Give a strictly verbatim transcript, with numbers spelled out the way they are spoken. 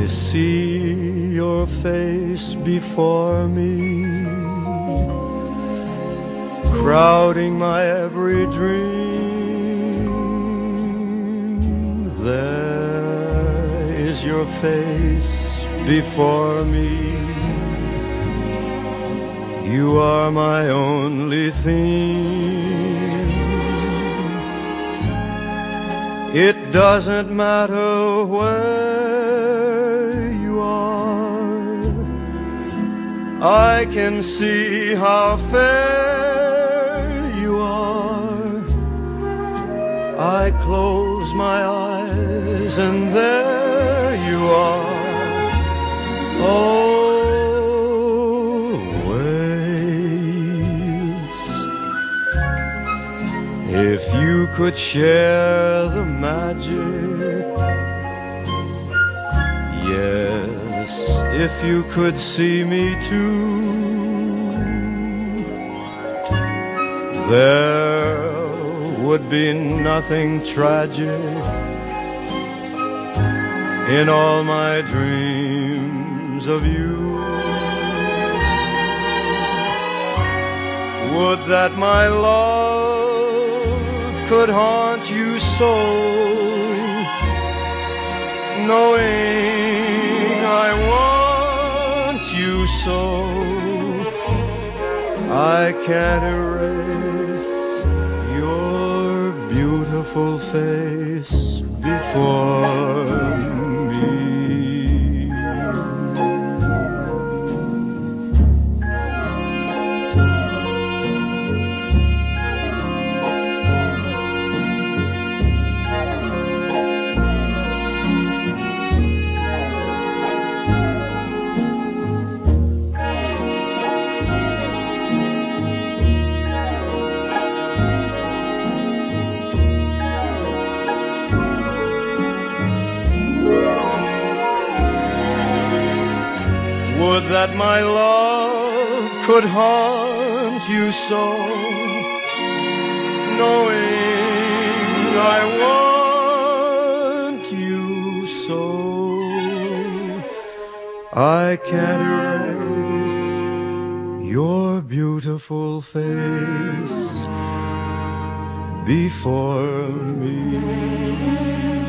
see your face before me, crowding my every dream. There is your face before me. You are my only theme. It doesn't matter where you are, I can see how fair you are. I close my eyes and there you are. Always. If you could share the magic, yes, if you could see me too, there would be nothing tragic in all my dreams of you. Would that my love could haunt you so, knowing I want you so. I can't erase your beautiful face before me. Would that my love could haunt you so, knowing I want you so. I can't erase your beautiful face before me.